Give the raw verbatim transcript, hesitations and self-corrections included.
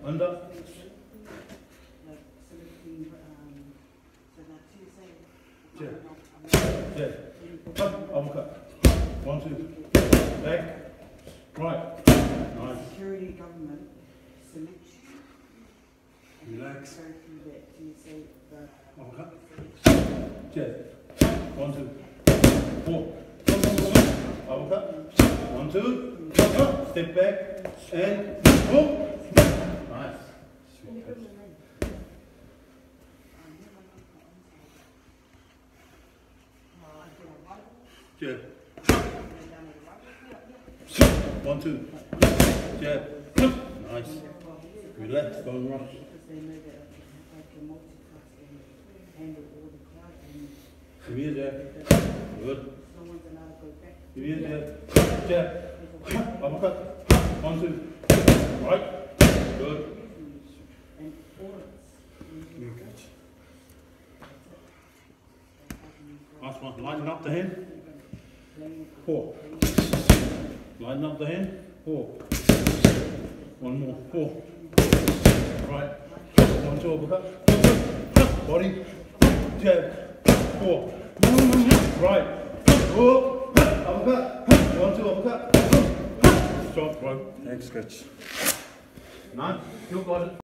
under. Jab. Jab. Up, uppercut. One, two. Back. Right. Nice. Security government selection. Relax. Go through that till you see the Uppercut. Jab. One, two. Four. Uppercut. One, two. Step back. And boom. Nice. Sweet touch. Jab. One, two. Jab. Nice. Relax, don't rush. Give me a jab. Good. Give me a jab. Jab. Uppercut. One, two. Right. Good. Last one. Lighten up the hand. Four. Lighten up the hand. Four. One more. Four. Right. One, two, uppercut. Body. Jab. Four. Right. Four. Uppercut. One, two, uppercut. Stop, bro. Next stretch. Nine. You got it.